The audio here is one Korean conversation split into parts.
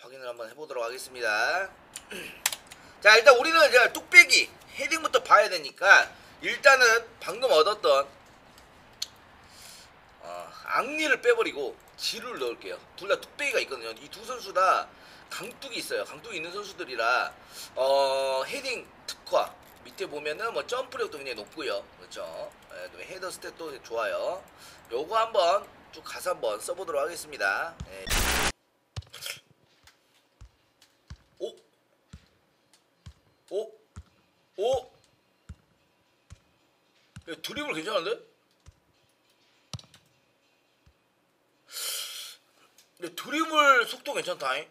확인을 한번 해보도록 하겠습니다. 자, 일단 우리는 이제 뚝배기 헤딩부터 봐야 되니까 일단은 방금 얻었던 앙리를 빼버리고 지루를 넣을게요. 둘 다 뚝배기가 있거든요. 이 두 선수 다 강뚝이 있어요. 강뚝이 있는 선수들이라 헤딩 특화 밑에 보면은 뭐 점프력도 굉장히 높고요. 그렇죠. 헤더 스탯도 좋아요. 요거 한번 쭉 가서 한번 써보도록 하겠습니다. 예. 오? 오? 오? 야, 드리블 괜찮은데? 근데 드리블 속도 괜찮다잉?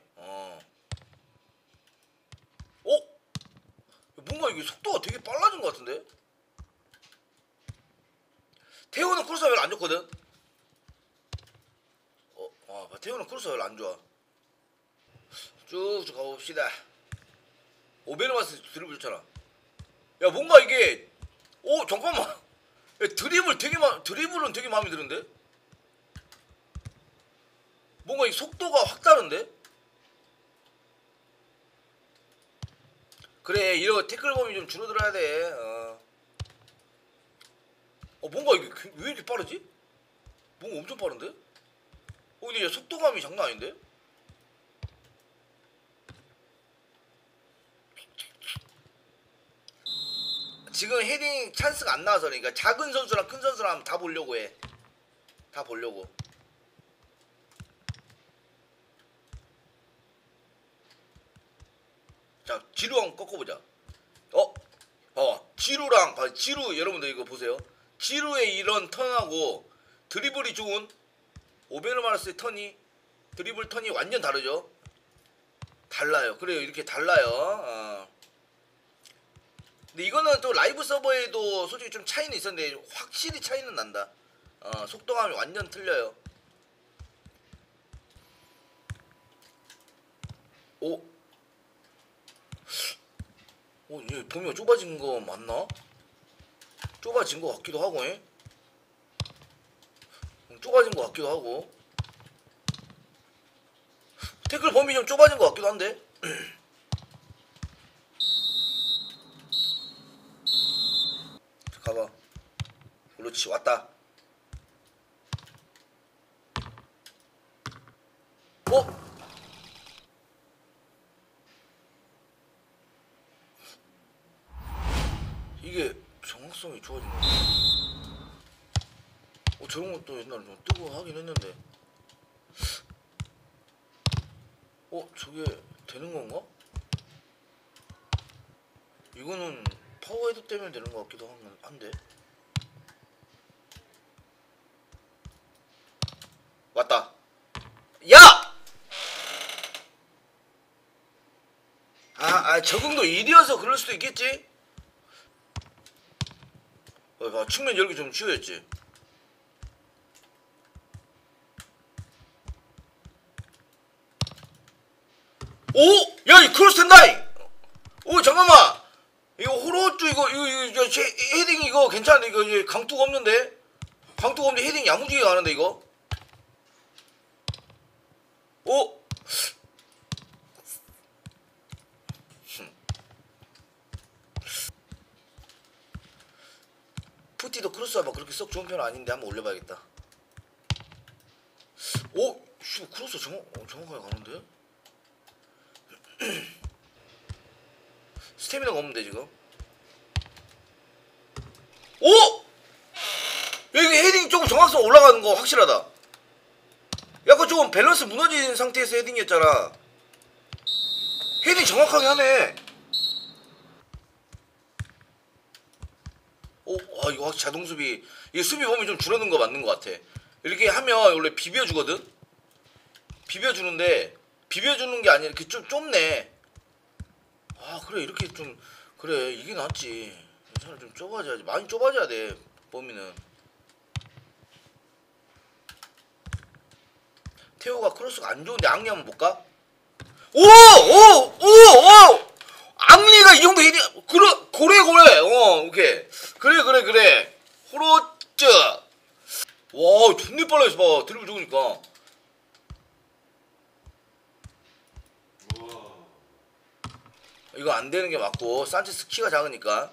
뭔가 이게 속도가 되게 빨라진 것 같은데? 태호는 크로스가 별로 안 좋거든? 태호는 크로스가 별로 안 좋아. 쭉쭉 가봅시다. 오베르마스 드리블 좋잖아. 야, 뭔가 이게, 잠깐만. 야, 드리블은 되게 마음에 드는데? 뭔가 이 속도가 확 다른데? 그래, 이거 태클 범위 좀 줄어들어야 돼. 뭔가 이게 왜 이렇게 빠르지? 뭔가 엄청 빠른데? 근데 속도감이 장난 아닌데? 지금 헤딩 찬스가 안 나와서 그러니까 작은 선수랑 큰 선수랑 다 보려고 해. 다 보려고. 자, 지루 한번 꺾어보자. 지루 여러분들 이거 보세요. 지루의 이런 턴하고 드리블이 좋은 오베르마르스의 턴이 드리블 턴이 완전 다르죠. 달라요. 그래요. 이렇게 달라요. 근데 이거는 또 라이브 서버에도 솔직히 좀 차이는 있었는데 확실히 차이는 난다. 속도감이 완전 틀려요. 얘 범위가 좁아진 거 맞나? 좁아진 거 같기도 하고, 좁아진 거 같기도 하고. 태클 범위 좀 좁아진 거 같기도 한데? 가봐. 그렇지, 왔다. 이게 정확성이 좋아진 거야. 저런 것도 옛날에 좀 뜨고 하긴 했는데. 저게 되는 건가? 이거는 파워헤드 때문에 되는 것 같기도 한데. 왔다. 야! 적응도 1이어서 그럴 수도 있겠지? 측면 열기 좀 쉬워졌지. 야, 이 크로스 텐다이! 잠깐만! 이거 호로쭈 이거 헤딩 이거 괜찮은데? 이거 강뚝 없는데? 강뚝 없는데 헤딩 야무지게 가는데 이거? 푸티도 크로스 봐봐 그렇게 썩 좋은 편은 아닌데 한번 올려봐야겠다. 크로스 정확하게 가는데? 스태미나가 없는데 지금? 여기 헤딩 조금 정확성 올라가는 거 확실하다. 약간 조금 밸런스 무너진 상태에서 헤딩이었잖아. 헤딩 정확하게 하네. 이거 확실히 자동수비. 이게 수비 범위 좀 줄어든 거 맞는 거 같아. 이렇게 하면 원래 비벼주거든? 비벼주는데 비벼주는 게 아니라 이렇게 좀 좁네. 그래 이렇게 좀 그래 이게 낫지. 차라리 좀 좁아져야지. 많이 좁아져야 돼 범위는. 태호가 크로스가 안 좋은데 앙리 한번 볼까? 앙리가 이 정도 헤딩 고래 오케이 그래 호로쯔. 존나 빨라 있어 봐. 드리블 좋으니까. 이거 안 되는 게 맞고 산체스 키가 작으니까.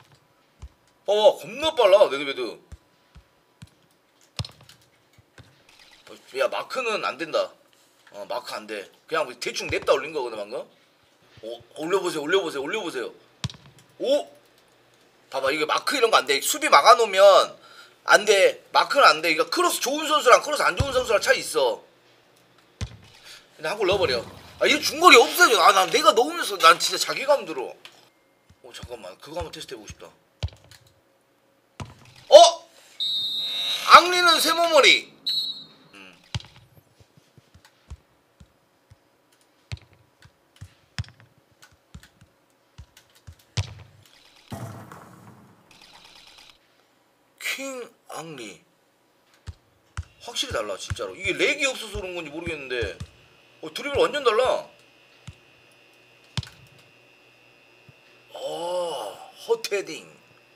겁나 빨라 네드베드. 야 마크는 안 된다. 마크 안 돼. 그냥 대충 냅다 올린 거거든 방금. 올려보세요. 오! 봐봐 이게 마크 이런 거 안 돼. 수비 막아놓으면 안 돼. 마크는 안 돼. 이거 크로스 좋은 선수랑 크로스 안 좋은 선수랑 차이 있어. 근데 한 골 넣어버려. 이거 중거리 없어져. 난 내가 넣으면서 난 진짜 자괴감 들어. 잠깐만 그거 한번 테스트 해보고 싶다. 앙리는 세모머리. 킹 앙리 확실히 달라 진짜로. 이게 렉이 없어서 그런 건지 모르겠는데 드리블 완전 달라. 헛헤딩.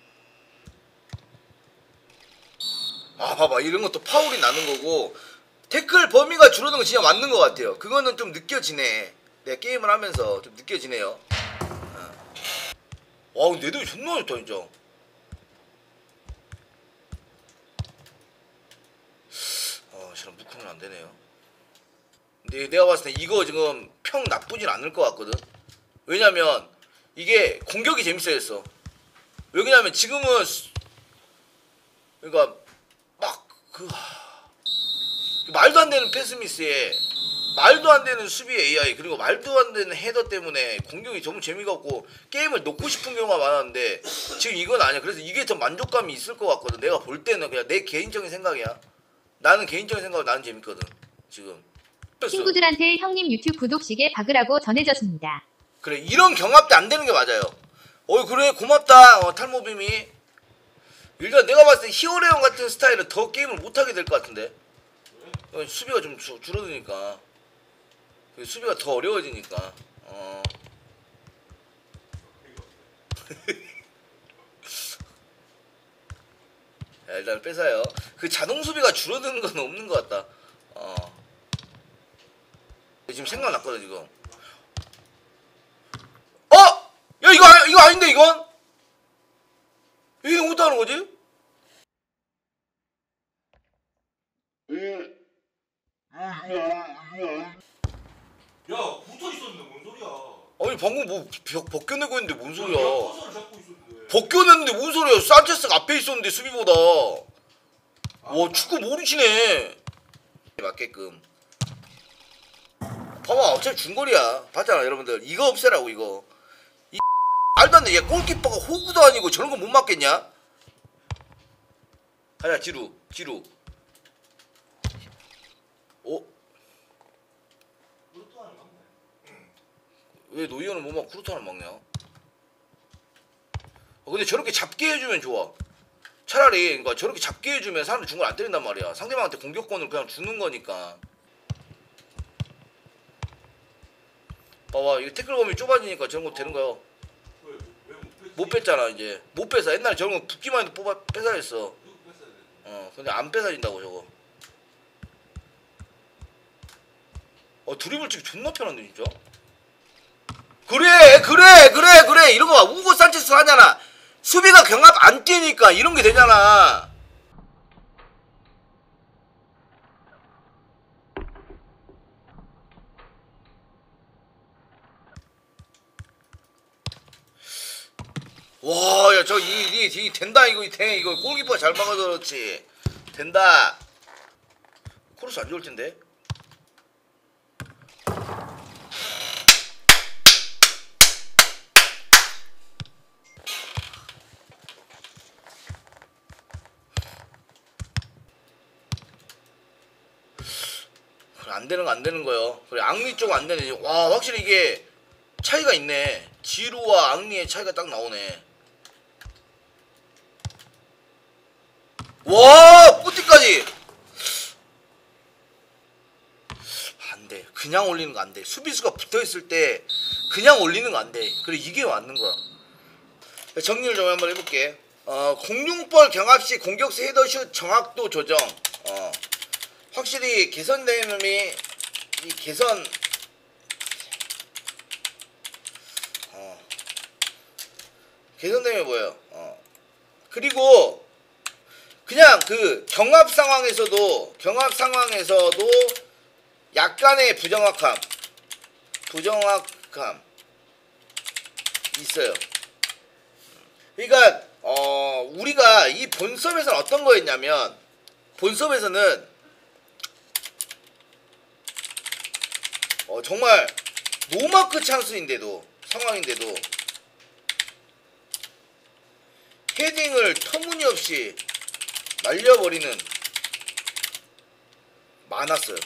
봐봐 이런 것도 파울이 나는 거고 태클 범위가 줄어든 거 진짜 맞는 것 같아요. 그거는 좀 느껴지네. 내가 게임을 하면서 좀 느껴지네요. 와 근데 애들이 존나 좋다 진짜. 저런 묶으면 안 되네요. 근데 내가 봤을 때 이거 지금 평 나쁘진 않을 것 같거든. 왜냐면 이게 공격이 재밌어졌어. 왜냐면 지금은 그러니까 막 말도 안 되는 패스미스에 말도 안 되는 수비 AI 그리고 말도 안 되는 헤더 때문에 공격이 너무 재미가 없고 게임을 놓고 싶은 경우가 많았는데 지금 이건 아니야. 그래서 이게 더 만족감이 있을 것 같거든. 내가 볼 때는 그냥 내 개인적인 생각이야. 나는 개인적인 생각으로 나는 재밌거든 지금. 친구들한테 형님 유튜브 구독 시계 박으라고 전해졌습니다. 그래 이런 경합 때 안 되는 게 맞아요. 그래 고맙다 탈모빔이. 일단 내가 봤을 때 히어레온 같은 스타일은 더 게임을 못하게 될 것 같은데. 수비가 좀 줄어드니까 수비가 더 어려워지니까. 야, 일단 뺏어요. 그 자동 수비가 줄어드는 건 없는 것 같다. 지금 생각났거든 지금. 야 이거 아닌데 이건? 이게 못하는 거지? 야, 붙어 있었는데 뭔 소리야? 아니 방금 뭐 벗겨내고 있는데 뭔 소리야? 커서를 잡고 있었는데. 벗겨냈는데 뭔 소리야? 산체스가 앞에 있었는데 수비보다. 와 축구 모르시네. 맞게끔. 봐봐 어차피 중거리야. 봤잖아 여러분들. 이거 없애라고 이거. 말도 안 돼. 얘 골키퍼가 호구도 아니고 저런 거 못 맞겠냐? 가자 지루. 왜 노이어는 못 막 쿠르타는 막냐? 근데 저렇게 잡게 해주면 좋아. 차라리 그러니까 저렇게 잡게 해주면 사람들 중거리 안 때린단 말이야. 상대방한테 공격권을 그냥 주는 거니까. 봐봐 이거 태클 범위 좁아지니까 저런 거 되는 거야. 못 뺐잖아 이제. 못 뺐어. 옛날에 저런 거 붙기만 해도 뺏어야 했어. 근데 안 뺏어진다고 저거. 드리블 치기 존나 편한데 진짜. 그래 이런 거 봐. 우고 산체스 하잖아. 수비가 경합 안 뛰니까 이런 게 되잖아. 와, 야, 이 된다 이거 이거 골키퍼 잘 막아서 그렇지. 된다. 크로스 안 좋을 텐데. 안 되는 거 안 되는 거요. 그래 앙리 쪽 안 되네. 와 확실히 이게 차이가 있네. 지루와 앙리의 차이가 딱 나오네. 와 뿌띠까지. 안 돼. 그냥 올리는 거 안 돼. 수비수가 붙어 있을 때 그냥 올리는 거 안 돼. 그래 이게 맞는 거야. 정리를 좀 한번 해볼게. 공룡볼 경합 시 공격수 헤더슛 정확도 조정. 확실히 개선된 놈이 이 개선 개선됨이 보여요. 그리고 그냥 그 경합 상황에서도 약간의 부정확함 있어요. 그러니까 우리가 이 본섭에서는 어떤 거였냐면, 본섭에서는 정말 노마크 상황인데도 헤딩을 터무니없이 날려버리는 많았어요.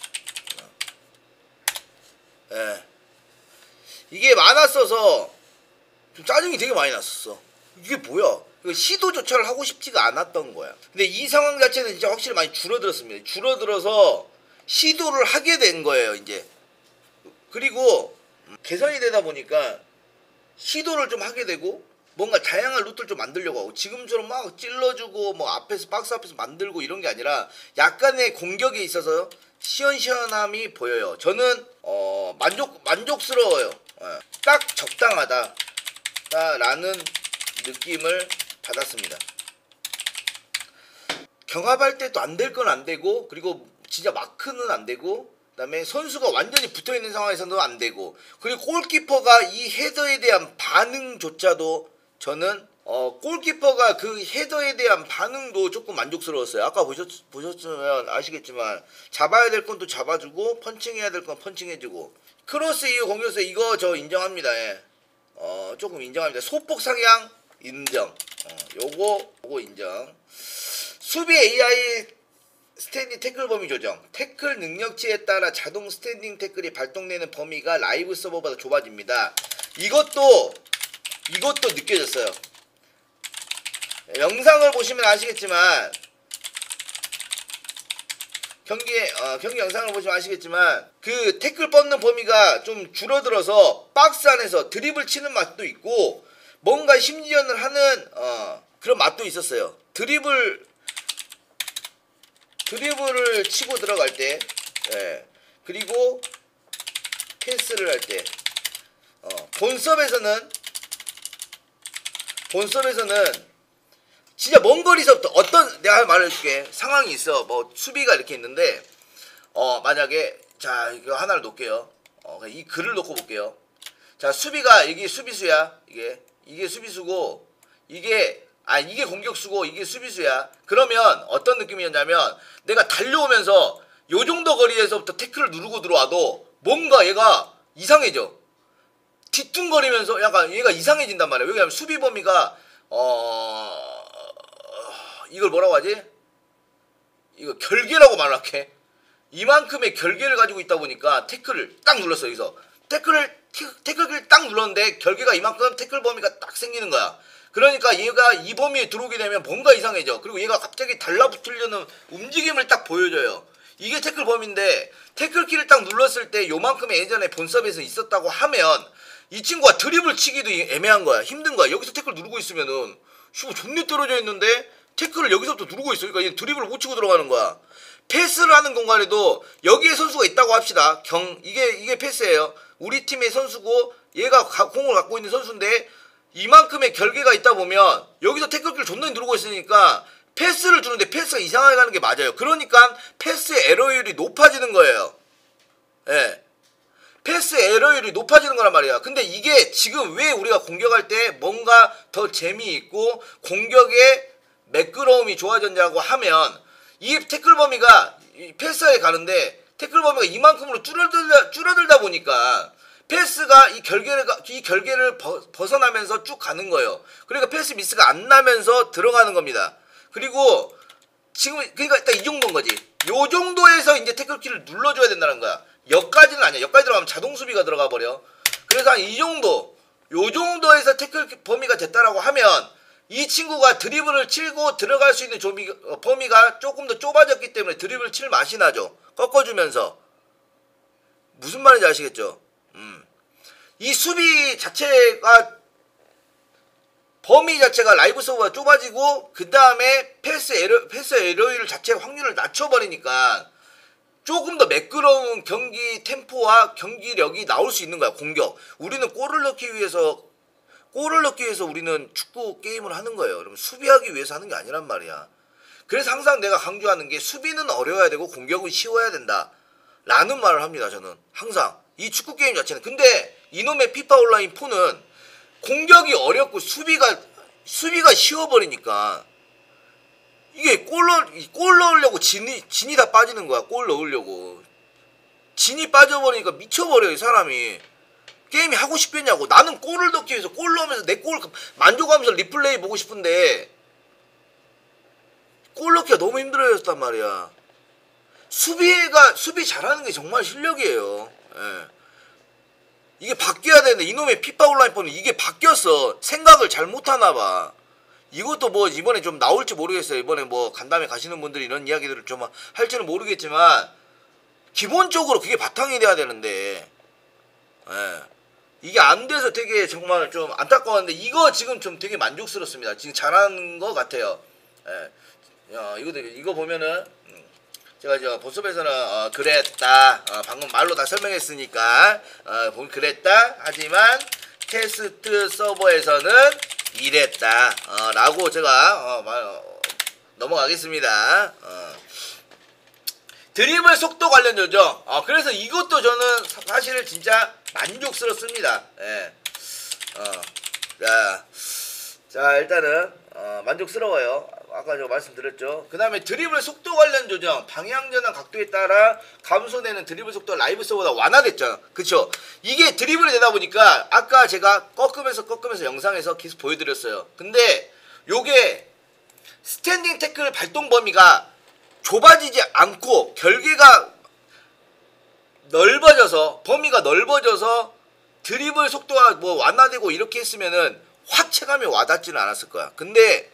예. 이게 많았어서 좀 짜증이 되게 많이 났었어. 이게 뭐야? 이거 시도조차를 하고 싶지가 않았던 거야. 근데 이 상황 자체는 진짜 확실히 많이 줄어들었습니다. 줄어들어서 시도를 하게 된 거예요, 이제. 그리고 개선이 되다 보니까 시도를 좀 하게 되고, 뭔가 다양한 루트를 좀 만들려고 하고, 지금처럼 막 찔러주고 뭐 앞에서 박스 앞에서 만들고 이런 게 아니라 약간의 공격에 있어서 시원시원함이 보여요. 저는 만족스러워요. 딱 적당하다라는 느낌을 받았습니다. 경합할 때도 안 될 건 안 되고, 그리고 진짜 마크는 안 되고, 그다음에 선수가 완전히 붙어있는 상황에서는 안 되고, 그리고 골키퍼가 이 헤더에 대한 반응조차도 저는 골키퍼가 그 헤더에 대한 반응도 조금 만족스러웠어요. 아까 보셨으면 아시겠지만 잡아야 될 건 또 잡아주고, 펀칭해야 될 건 펀칭해주고, 크로스 이후 공격수 이거 저 인정합니다. 예. 조금 인정합니다. 소폭 상향 인정. 요거 인정. 수비 AI 스탠딩 태클 범위 조정. 태클 능력치에 따라 자동 스탠딩 태클이 발동되는 범위가 라이브 서버보다 좁아집니다. 이것도 느껴졌어요. 영상을 보시면 아시겠지만, 경기 영상을 보시면 아시겠지만, 그 태클 뻗는 범위가 좀 줄어들어서 박스 안에서 드리블 치는 맛도 있고, 뭔가 심리전을 하는 그런 맛도 있었어요. 드리블을 치고 들어갈 때, 예. 그리고 패스를 할 때, 본섭에서는 진짜 먼 거리서부터 내가 말해줄게. 상황이 있어. 뭐 수비가 이렇게 있는데, 만약에 자 이거 하나를 놓을게요. 이 글을 놓고 볼게요. 자, 수비가 이게 수비수야. 이게 수비수고, 이게 공격수고, 이게 수비수야. 그러면 어떤 느낌이었냐면, 내가 달려오면서 요 정도 거리에서부터 태클을 누르고 들어와도 뭔가 얘가 이상해져. 뒤뚱거리면서 약간 얘가 이상해진단 말이야. 왜냐면 수비 범위가 이걸 뭐라고 하지? 이거 결계라고 말할게. 이만큼의 결계를 가지고 있다 보니까 태클을 딱 눌렀어. 여기서 태클을 딱 눌렀는데 결계가 이만큼 태클 범위가 딱 생기는 거야. 그러니까 얘가 이 범위에 들어오게 되면 뭔가 이상해져. 그리고 얘가 갑자기 달라붙으려는 움직임을 딱 보여줘요. 이게 태클 범위인데, 태클키를 딱 눌렀을 때 요만큼의 예전에 본섭에서 있었다고 하면 이 친구가 드리블 치기도 애매한 거야. 힘든 거야. 여기서 태클 누르고 있으면은 존내 떨어져 있는데 태클을 여기서부터 누르고 있어. 그러니까 얘는 드리블을 못 치고 들어가는 거야. 패스를 하는 공간에도 여기에 선수가 있다고 합시다. 이게 패스예요. 우리 팀의 선수고 얘가 공을 갖고 있는 선수인데, 이만큼의 결계가 있다 보면 여기서 태클키를 존나 누르고 있으니까 패스를 주는데 패스가 이상하게 가는 게 맞아요. 그러니까 패스 에러율이 높아지는 거예요. 예. 패스 에러율이 높아지는 거란 말이야. 근데 이게 지금 왜 우리가 공격할 때 뭔가 더 재미있고 공격의 매끄러움이 좋아졌냐고 하면, 이 태클 범위가 패스에 가는데 태클 범위가 이만큼으로 줄어들다 보니까 패스가 이 결계를 벗어나면서 쭉 가는 거예요. 그러니까 패스 미스가 안 나면서 들어가는 겁니다. 그리고 지금 그러니까 딱 이 정도인 거지. 요 정도에서 이제 태클키를 눌러줘야 된다는 거야. 여기까지는 아니야. 여기까지 들어가면 자동 수비가 들어가 버려. 그래서 한 이 정도, 요 정도에서 태클 범위가 됐다라고 하면 이 친구가 드리블을 치고 들어갈 수 있는 범위가 조금 더 좁아졌기 때문에 드리블을 칠 맛이 나죠. 꺾어주면서. 무슨 말인지 아시겠죠? 이 수비 자체가, 범위 자체가 라이브 서버가 좁아지고, 그 다음에 패스 에러율 자체 확률을 낮춰버리니까 조금 더 매끄러운 경기 템포와 경기력이 나올 수 있는 거야. 공격. 우리는 골을 넣기 위해서 골을 넣기 위해서 우리는 축구 게임을 하는 거예요. 그러면 수비하기 위해서 하는 게 아니란 말이야. 그래서 항상 내가 강조하는 게 수비는 어려워야 되고 공격은 쉬워야 된다 라는 말을 합니다. 저는 항상 이 축구 게임 자체는. 근데 이놈의 피파 온라인 4는 공격이 어렵고 수비가 쉬워버리니까 이게 골 넣으려고 진이 다 빠지는 거야. 골 넣으려고 진이 빠져버리니까 미쳐버려 이 사람이. 게임이 하고 싶겠냐고. 나는 골을 넣기 위해서 골 넣으면서 내 골 만족하면서 리플레이 보고 싶은데 골 넣기가 너무 힘들어졌단 말이야. 수비 잘하는 게 정말 실력이에요. 예. 이게 바뀌어야 되는데 이놈의 피파 온라인 4는 이게 바뀌었어. 생각을 잘 못하나 봐. 이것도 뭐 이번에 좀 나올지 모르겠어요. 이번에 뭐 간담회 가시는 분들이 이런 이야기들을 좀 할지는 모르겠지만 기본적으로 그게 바탕이 돼야 되는데 예. 이게 안 돼서 되게 정말 좀 안타까웠는데 이거 지금 좀 되게 만족스럽습니다. 지금 잘하는 것 같아요. 예. 야, 이거 보면은 제가 저 보습에서는 그랬다. 방금 말로 다 설명했으니까 보면 그랬다. 하지만 테스트 서버에서는 이랬다. 라고 제가 넘어가겠습니다. 드리블 속도 관련 조정. 그래서 이것도 저는 사실 진짜 만족스럽습니다. 예. 자 일단은 만족스러워요. 아까 저 말씀드렸죠. 그 다음에 드리블 속도 관련 조정. 방향 전환 각도에 따라 감소되는 드리블 속도가 라이브 서버보다 완화됐잖아. 그쵸? 이게 드리블이 되다 보니까 아까 제가 꺾으면서 영상에서 계속 보여드렸어요. 근데 요게 스탠딩 태클 발동 범위가 좁아지지 않고 결계가 범위가 넓어져서 드리블 속도가 뭐 완화되고 이렇게 했으면은 확 체감이 와닿지는 않았을 거야. 근데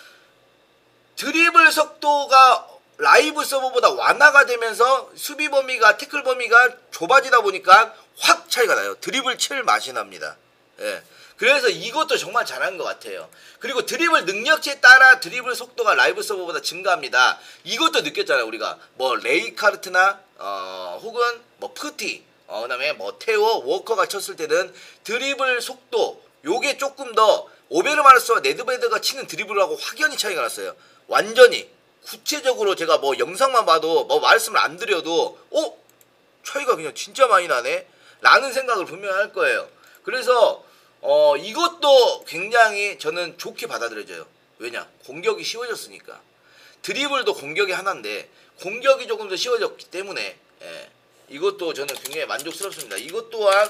드리블 속도가 라이브 서버보다 완화가 되면서 수비 범위가 태클 범위가 좁아지다 보니까 확 차이가 나요. 드리블 칠 맛이 납니다. 예. 그래서 이것도 정말 잘한 것 같아요. 그리고 드리블 능력치에 따라 드리블 속도가 라이브 서버보다 증가합니다. 이것도 느꼈잖아요. 우리가 뭐 레이카르트나 혹은 뭐 푸티 그다음에 뭐 테오 워커가 쳤을 때는 드리블 속도 요게 조금 더 오베르마르스와 네드베드가 치는 드리블하고 확연히 차이가 났어요. 완전히 구체적으로 제가 뭐 영상만 봐도 뭐 말씀을 안 드려도 차이가 그냥 진짜 많이 나네 라는 생각을 분명히 할 거예요. 그래서 이것도 굉장히 저는 좋게 받아들여져요. 왜냐? 공격이 쉬워졌으니까. 드리블도 공격이 하나인데 공격이 조금 더 쉬워졌기 때문에 이것도 저는 굉장히 만족스럽습니다. 이것 또한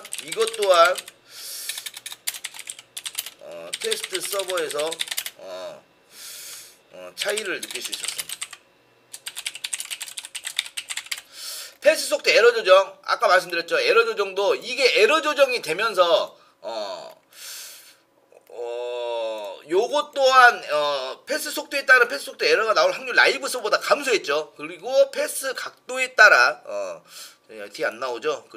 테스트 서버에서 차이를 느낄 수 있었습니다. 패스 속도 에러 조정 아까 말씀드렸죠. 에러 조정도 이게 에러 조정이 되면서 요것 또한 패스 속도에 따라 패스 속도 에러가 나올 확률 라이브 서버보다 감소했죠. 그리고 패스 각도에 따라 뒤에 안 나오죠.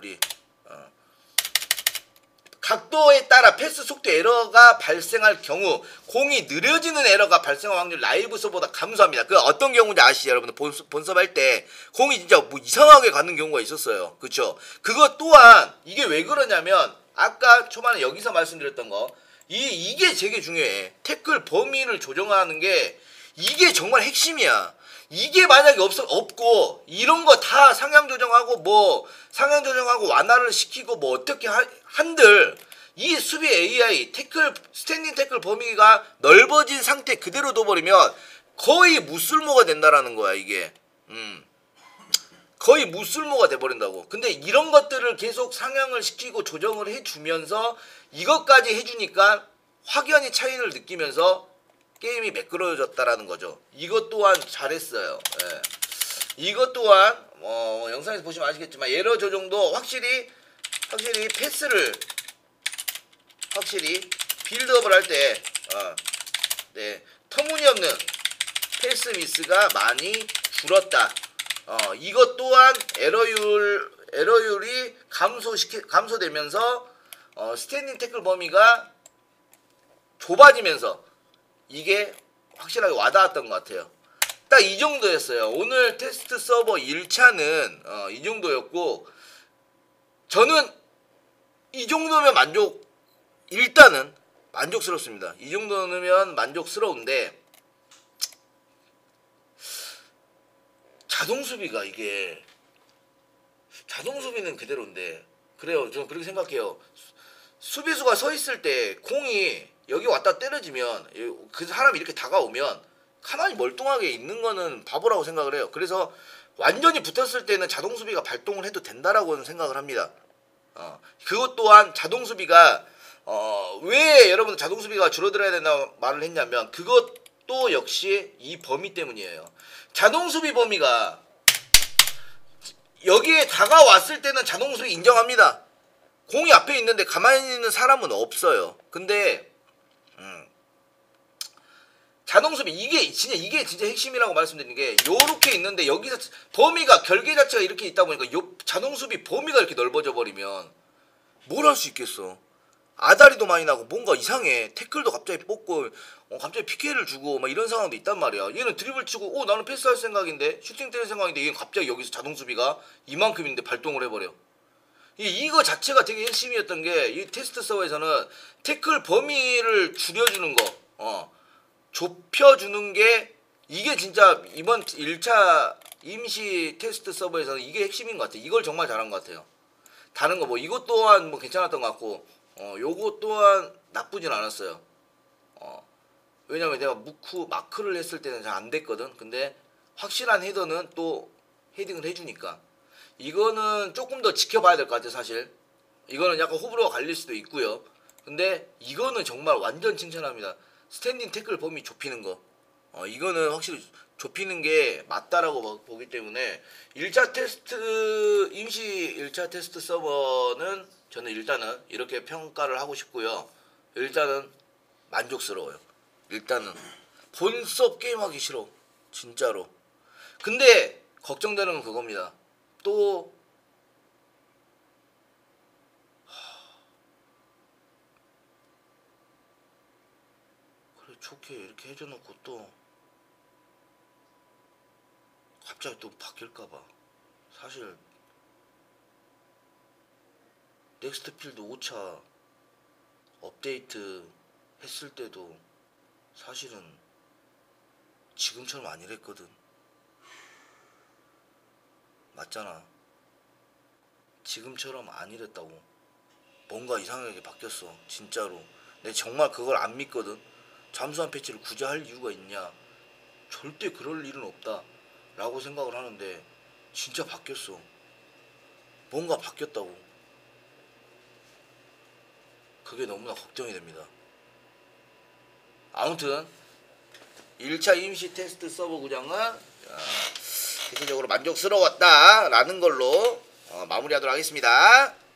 각도에 따라 패스 속도 에러가 발생할 경우 공이 느려지는 에러가 발생할 확률 라이브 서버보다 감소합니다. 그 어떤 경우인지 아시죠? 여러분들 본섭 할 때 공이 진짜 뭐 이상하게 가는 경우가 있었어요. 그쵸? 그것 또한 이게 왜 그러냐면 아까 초반에 여기서 말씀드렸던 거 이게 되게 중요해. 태클 범위를 조정하는 게 이게 정말 핵심이야. 이게 만약에 없고 이런 거 다 상향 조정하고 완화를 시키고 뭐 어떻게 한들 이 수비 AI 스탠딩 태클 범위가 넓어진 상태 그대로 둬버리면 거의 무쓸모가 된다라는 거야 이게. 거의 무쓸모가 돼버린다고. 근데 이런 것들을 계속 상향을 시키고 조정을 해주면서 이것까지 해주니까 확연히 차이를 느끼면서 게임이 매끄러워졌다라는 거죠. 이것 또한 잘했어요. 예. 이것 또한 영상에서 보시면 아시겠지만 에러 조정도 확실히 패스를 빌드업을 할 때 터무니없는 패스 미스가 많이 줄었다. 이것 또한 에러율이 감소되면서 스탠딩 태클 범위가 좁아지면서 이게 확실하게 와닿았던 것 같아요. 딱 이 정도였어요. 오늘 테스트 서버 1차는 이 정도였고 저는 이 정도면 일단은 만족스럽습니다. 이 정도면 만족스러운데 자동 수비가 이게 자동 수비는 그대로인데 그래요. 저는 그렇게 생각해요. 수비수가 서 있을 때 공이 여기 왔다 때려지면 그 사람이 이렇게 다가오면 가만히 멀뚱하게 있는 거는 바보라고 생각을 해요. 그래서 완전히 붙었을 때는 자동 수비가 발동을 해도 된다라고는 생각을 합니다. 그것 또한 자동 수비가 왜 여러분 자동 수비가 줄어들어야 된다고 말을 했냐면 그것도 역시 이 범위 때문이에요. 자동 수비 범위가 여기에 다가왔을 때는 자동 수비 인정합니다. 공이 앞에 있는데 가만히 있는 사람은 없어요. 근데 자동 수비 이게 진짜 핵심이라고 말씀드리는 게 요렇게 있는데 여기서 범위가 결계 자체가 이렇게 있다 보니까 요 자동 수비 범위가 이렇게 넓어져 버리면 뭘 할 수 있겠어. 아다리도 많이 나고 뭔가 이상해. 태클도 갑자기 뽑고 갑자기 PK를 주고 막 이런 상황도 있단 말이야. 얘는 드리블 치고 나는 패스할 생각인데 슈팅 때릴 생각인데 얘는 갑자기 여기서 자동 수비가 이만큼인데 발동을 해버려. 이거 자체가 되게 핵심이었던 게 이 테스트 서버에서는 태클 범위를 줄여주는 거 좁혀주는 게 이게 진짜 이번 1차 임시 테스트 서버에서는 이게 핵심인 것 같아요. 이걸 정말 잘한 것 같아요. 다른 거 뭐 이것 또한 뭐 괜찮았던 것 같고 요거 또한 나쁘진 않았어요. 왜냐면 내가 마크를 했을 때는 잘 안 됐거든. 근데 확실한 헤더는 또 헤딩을 해주니까 이거는 조금 더 지켜봐야 될 것 같아요. 사실 이거는 약간 호불호가 갈릴 수도 있고요. 근데 이거는 정말 완전 칭찬합니다. 스탠딩 태클 범위 좁히는 거 이거는 확실히 좁히는 게 맞다라고 보기 때문에 1차 테스트 임시 1차 테스트 서버는 저는 일단은 이렇게 평가를 하고 싶고요. 일단은 만족스러워요. 일단은 본 수업 게임하기 싫어 진짜로. 근데 걱정되는 건 그겁니다. 또 그래 좋게 이렇게 해줘놓고 또 갑자기 또 바뀔까봐. 사실 넥스트 필드 5차 업데이트 했을 때도 사실은 지금처럼 아니랬거든. 맞잖아. 지금처럼 아니랬다고. 뭔가 이상하게 바뀌었어 진짜로. 내가 정말 그걸 안 믿거든. 잠수함 패치를 굳이 할 이유가 있냐. 절대 그럴 일은 없다 라고 생각을 하는데 진짜 바뀌었어. 뭔가 바뀌었다고. 그게 너무나 걱정이 됩니다. 아무튼 1차 임시 테스트 서버 구장은 대체적으로 만족스러웠다라는 걸로 마무리하도록 하겠습니다.